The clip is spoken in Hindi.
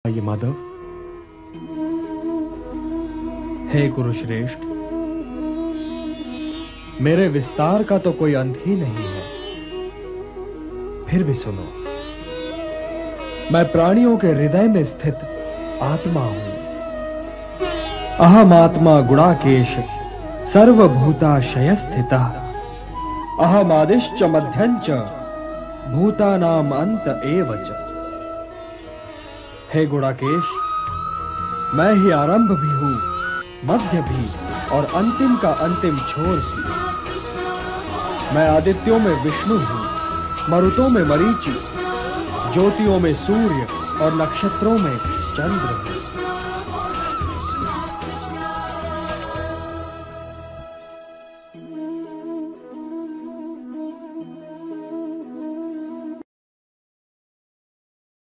बताइए माधव। हे कुरुश्रेष्ठ, मेरे विस्तार का तो कोई अंत ही नहीं है। फिर भी सुनो, मैं प्राणियों के हृदय में स्थित आत्मा हूं। अहम आत्मा गुणाकेश सर्वभूताशय स्थितः। अहम आदिश्च मध्यञ्च भूतानाम अंत एव च। हे गुणाकेश, मैं ही आरंभ भी हूं, मध्य भी और अंतिम का अंतिम छोर भी। मैं आदित्यों में विष्णु हूं, मरुतों में मरीचि, ज्योतियों में सूर्य और नक्षत्रों में चंद्र हूं।